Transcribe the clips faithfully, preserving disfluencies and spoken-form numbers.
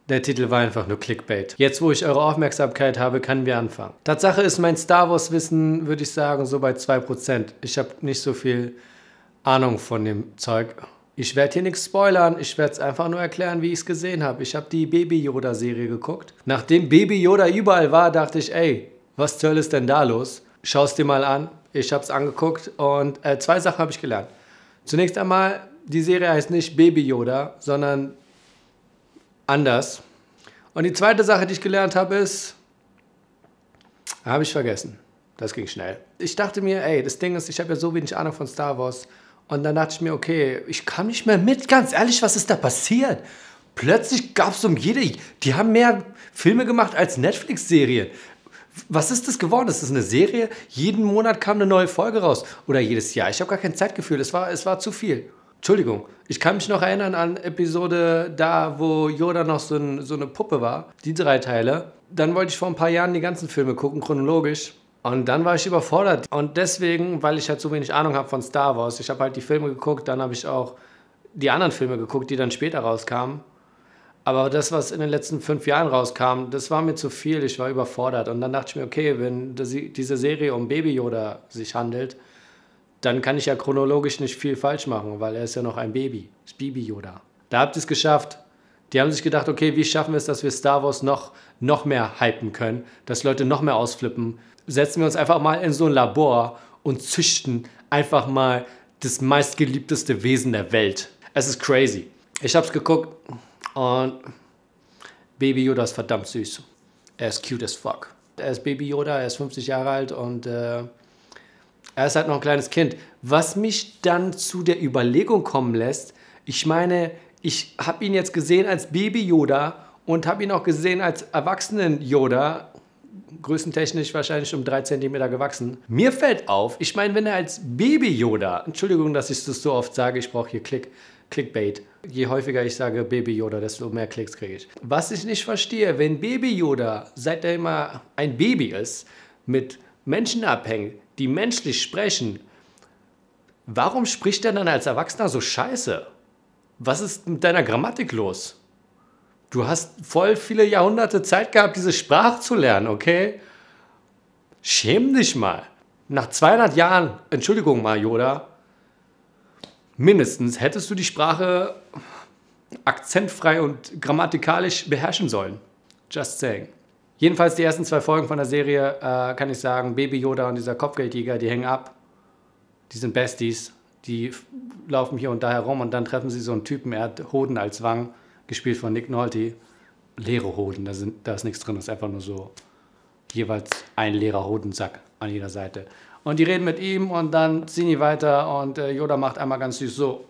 Der Titel war einfach nur Clickbait. Jetzt, wo ich eure Aufmerksamkeit habe, können wir anfangen. Tatsache ist, mein Star Wars Wissen, würde ich sagen, so bei zwei Prozent. Ich habe nicht so viel Ahnung von dem Zeug. Ich werde hier nichts spoilern, ich werde es einfach nur erklären, wie ich es gesehen habe. Ich habe die Baby Yoda Serie geguckt. Nachdem Baby Yoda überall war, dachte ich, ey, was zur Hölle ist denn da los? Schau es dir mal an. Ich habe es angeguckt und äh, zwei Sachen habe ich gelernt. Zunächst einmal, die Serie heißt nicht Baby Yoda, sondern anders. Und die zweite Sache, die ich gelernt habe, ist, habe ich vergessen. Das ging schnell. Ich dachte mir, ey, das Ding ist, ich habe ja so wenig Ahnung von Star Wars. Und dann dachte ich mir, okay, ich kam nicht mehr mit. Ganz ehrlich, was ist da passiert? Plötzlich gab es um jede... Die haben mehr Filme gemacht als Netflix-Serien. Was ist das geworden? Das ist eine Serie. Jeden Monat kam eine neue Folge raus. Oder jedes Jahr. Ich habe gar kein Zeitgefühl. Es war, es war zu viel. Entschuldigung. Ich kann mich noch erinnern an Episode da, wo Yoda noch so, ein, so eine Puppe war. Die drei Teile. Dann wollte ich vor ein paar Jahren die ganzen Filme gucken, chronologisch. Und dann war ich überfordert. Und deswegen, weil ich halt so wenig Ahnung habe von Star Wars, ich habe halt die Filme geguckt, dann habe ich auch die anderen Filme geguckt, die dann später rauskamen. Aber das, was in den letzten fünf Jahren rauskam, das war mir zu viel, ich war überfordert. Und dann dachte ich mir, okay, wenn diese Serie um Baby Yoda sich handelt, dann kann ich ja chronologisch nicht viel falsch machen, weil er ist ja noch ein Baby, das Baby Yoda. Da habt ihr es geschafft. Die haben sich gedacht, okay, wie schaffen wir es, dass wir Star Wars noch, noch mehr hypen können, dass Leute noch mehr ausflippen. Setzen wir uns einfach mal in so ein Labor und züchten einfach mal das meistgeliebteste Wesen der Welt. Es ist crazy. Ich hab's geguckt und Baby Yoda ist verdammt süß. Er ist cute as fuck. Er ist Baby Yoda, er ist fünfzig Jahre alt und äh, er ist halt noch ein kleines Kind. Was mich dann zu der Überlegung kommen lässt, ich meine, ich habe ihn jetzt gesehen als Baby Yoda und habe ihn auch gesehen als Erwachsenen Yoda, größentechnisch wahrscheinlich um drei Zentimeter gewachsen. Mir fällt auf, ich meine, wenn er als Baby Yoda, Entschuldigung, dass ich das so oft sage, ich brauche hier Click, Clickbait. Je häufiger ich sage Baby Yoda, desto mehr Klicks kriege ich. Was ich nicht verstehe, wenn Baby Yoda, seit er immer ein Baby ist, mit Menschen abhängt, die menschlich sprechen, warum spricht er dann als Erwachsener so scheiße? Was ist mit deiner Grammatik los? Du hast voll viele Jahrhunderte Zeit gehabt, diese Sprache zu lernen, okay? Schäm dich mal. Nach zweihundert Jahren, Entschuldigung mal, Yoda, mindestens hättest du die Sprache akzentfrei und grammatikalisch beherrschen sollen. Just saying. Jedenfalls die ersten zwei Folgen von der Serie, äh, kann ich sagen, Baby Yoda und dieser Kopfgeldjäger, die hängen ab. Die sind Besties. Die laufen hier und da herum und dann treffen sie so einen Typen, er hat Hoden als Wangen. Gespielt von Nick Nolte. Leere Hoden, da, sind, da ist nichts drin, das ist einfach nur so jeweils ein leerer Hodensack an jeder Seite. Und die reden mit ihm und dann ziehen die weiter und äh, Yoda macht einmal ganz süß so,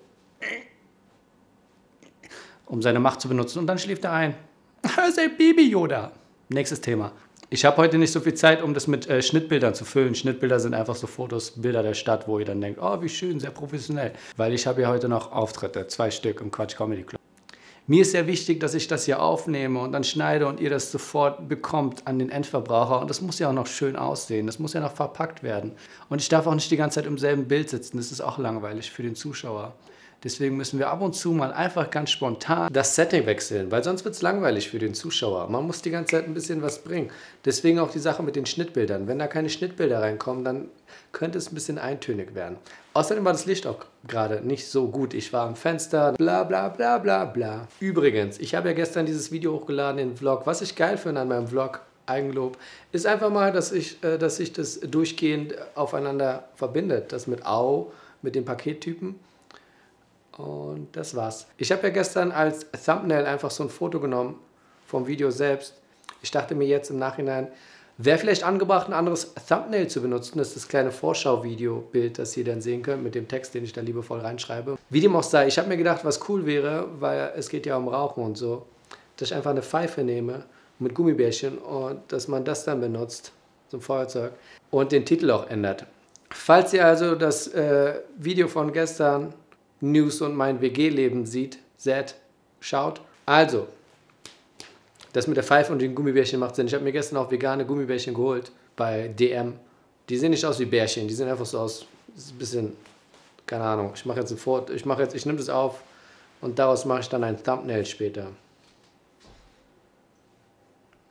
um seine Macht zu benutzen und dann schläft er ein. Das ist ein Baby Yoda. Nächstes Thema. Ich habe heute nicht so viel Zeit, um das mit äh, Schnittbildern zu füllen. Schnittbilder sind einfach so Fotos, Bilder der Stadt, wo ihr dann denkt, oh, wie schön, sehr professionell. Weil ich habe ja heute noch Auftritte, zwei Stück im Quatsch Comedy Club. Mir ist sehr wichtig, dass ich das hier aufnehme und dann schneide und ihr das sofort bekommt an den Endverbraucher. Und das muss ja auch noch schön aussehen, das muss ja noch verpackt werden. Und ich darf auch nicht die ganze Zeit im selben Bild sitzen, das ist auch langweilig für den Zuschauer. Deswegen müssen wir ab und zu mal einfach ganz spontan das Setting wechseln, weil sonst wird es langweilig für den Zuschauer. Man muss die ganze Zeit ein bisschen was bringen. Deswegen auch die Sache mit den Schnittbildern. Wenn da keine Schnittbilder reinkommen, dann könnte es ein bisschen eintönig werden. Außerdem war das Licht auch gerade nicht so gut. Ich war am Fenster, bla bla bla bla bla. Übrigens, ich habe ja gestern dieses Video hochgeladen, den Vlog. Was ich geil finde an meinem Vlog, Eigenlob, ist einfach mal, dass ich, äh, dass sich das durchgehend aufeinander verbindet. Das mit Au, mit dem Pakettypen. Und das war's. Ich habe ja gestern als Thumbnail einfach so ein Foto genommen vom Video selbst. Ich dachte mir jetzt im Nachhinein, wäre vielleicht angebracht, ein anderes Thumbnail zu benutzen. Das ist das kleine Vorschau-Video-Bild, das ihr dann sehen könnt, mit dem Text, den ich da liebevoll reinschreibe. Wie dem auch sei, ich habe mir gedacht, was cool wäre, weil es geht ja um Rauchen und so, dass ich einfach eine Pfeife nehme mit Gummibärchen und dass man das dann benutzt zum Feuerzeug und den Titel auch ändert. Falls ihr also das äh, Video von gestern, News und mein W G-Leben sieht, seht, schaut. Also, das mit der Pfeife und den Gummibärchen macht Sinn. Ich habe mir gestern auch vegane Gummibärchen geholt bei D M. Die sehen nicht aus wie Bärchen, die sehen einfach so aus, das ist ein bisschen, keine Ahnung. Ich mache jetzt ein Foto, ich mache jetzt, ich nehme das auf und daraus mache ich dann ein Thumbnail später.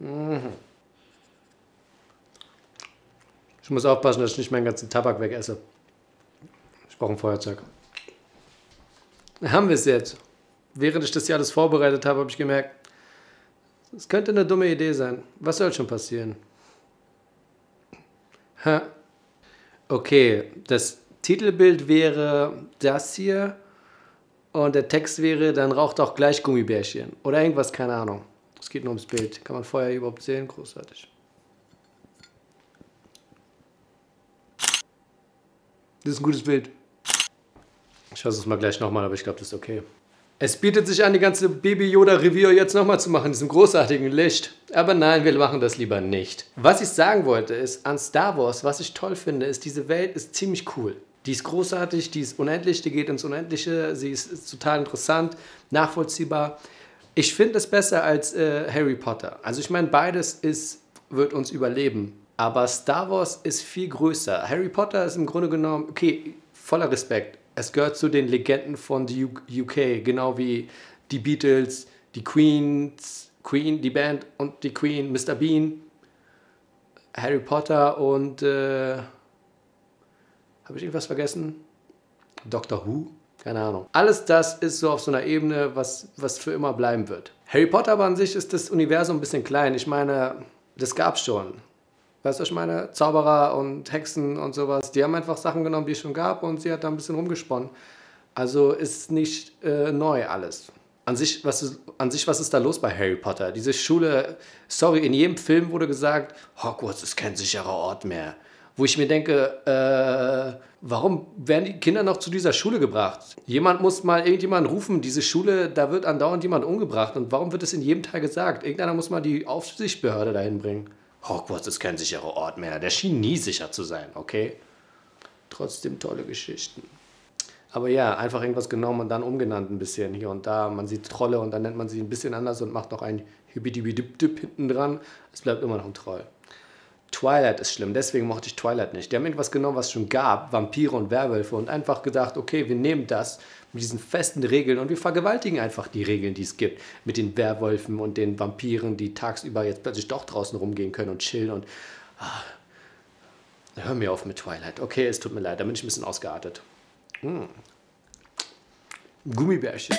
Ich muss aufpassen, dass ich nicht meinen ganzen Tabak wegesse. Ich brauche ein Feuerzeug. Haben wir es jetzt. Während ich das hier alles vorbereitet habe, habe ich gemerkt, es könnte eine dumme Idee sein. Was soll schon passieren? Ha. Okay, das Titelbild wäre das hier und der Text wäre, dann raucht auch gleich Gummibärchen. Oder irgendwas, keine Ahnung. Es geht nur ums Bild. Kann man Feuer überhaupt sehen? Großartig. Das ist ein gutes Bild. Ich versuche es mal gleich nochmal, aber ich glaube, das ist okay. Es bietet sich an, die ganze Baby-Yoda-Review jetzt nochmal zu machen, in diesem großartigen Licht. Aber nein, wir machen das lieber nicht. Was ich sagen wollte, ist, an Star Wars, was ich toll finde, ist, diese Welt ist ziemlich cool. Die ist großartig, die ist unendlich, die geht ins Unendliche, sie ist, ist total interessant, nachvollziehbar. Ich finde es besser als äh, Harry Potter. Also ich meine, beides ist, wird uns überleben. Aber Star Wars ist viel größer. Harry Potter ist im Grunde genommen, okay, voller Respekt. Es gehört zu den Legenden von U K, genau wie die Beatles, die Queens, Queen, die Band und die Queen, Mister Bean, Harry Potter und äh, habe ich irgendwas vergessen? Doctor Who? Keine Ahnung. Alles das ist so auf so einer Ebene, was, was für immer bleiben wird. Harry Potter aber an sich ist das Universum ein bisschen klein. Ich meine, das gab's schon. Weißt du, was ich meine? Zauberer und Hexen und sowas, die haben einfach Sachen genommen, die es schon gab und sie hat da ein bisschen rumgesponnen. Also ist nicht äh, neu alles. An sich, was ist, an sich, was ist da los bei Harry Potter? Diese Schule, sorry, in jedem Film wurde gesagt, Hogwarts ist kein sicherer Ort mehr. Wo ich mir denke, äh, warum werden die Kinder noch zu dieser Schule gebracht? Jemand muss mal irgendjemanden rufen, diese Schule, da wird andauernd jemand umgebracht. Und warum wird es in jedem Teil gesagt? Irgendeiner muss mal die Aufsichtsbehörde dahin bringen. Hogwarts ist kein sicherer Ort mehr. Der schien nie sicher zu sein, okay? Trotzdem tolle Geschichten. Aber ja, einfach irgendwas genommen und dann umgenannt ein bisschen hier und da. Man sieht Trolle und dann nennt man sie ein bisschen anders und macht noch ein Hübidibidip hinten dran. Es bleibt immer noch ein Troll. Twilight ist schlimm, deswegen mochte ich Twilight nicht. Die haben irgendwas genommen, was es schon gab, Vampire und Werwölfe, und einfach gedacht, okay, wir nehmen das mit diesen festen Regeln und wir vergewaltigen einfach die Regeln, die es gibt, mit den Werwölfen und den Vampiren, die tagsüber jetzt plötzlich doch draußen rumgehen können und chillen und... Ah, hör mir auf mit Twilight. Okay, es tut mir leid, da bin ich ein bisschen ausgeartet. Mmh. Gummibärchen.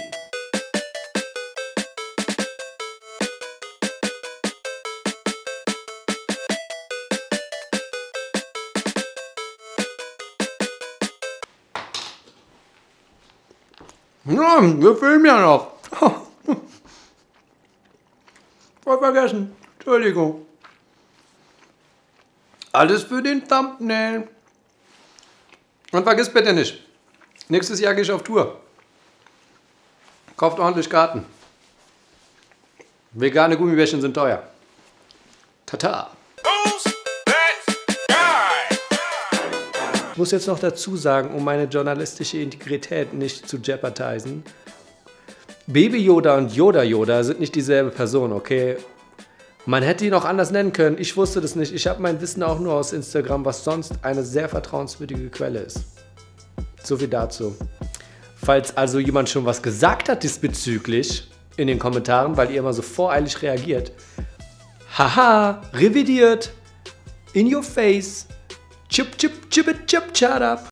Ja, wir filmen ja noch. Voll vergessen. Entschuldigung. Alles für den Thumbnail. Und vergiss bitte nicht, nächstes Jahr gehe ich auf Tour. Kauft ordentlich Karten. Vegane Gummibärchen sind teuer. Tata. Ich muss jetzt noch dazu sagen, um meine journalistische Integrität nicht zu jeopardisieren, Baby Yoda und Yoda Yoda sind nicht dieselbe Person, okay? Man hätte ihn auch anders nennen können, ich wusste das nicht. Ich habe mein Wissen auch nur aus Instagram, was sonst eine sehr vertrauenswürdige Quelle ist. So viel dazu. Falls also jemand schon was gesagt hat diesbezüglich in den Kommentaren, weil ihr immer so voreilig reagiert. Haha, revidiert. In your face. Chip, chip, chip, chip, chip, shut up.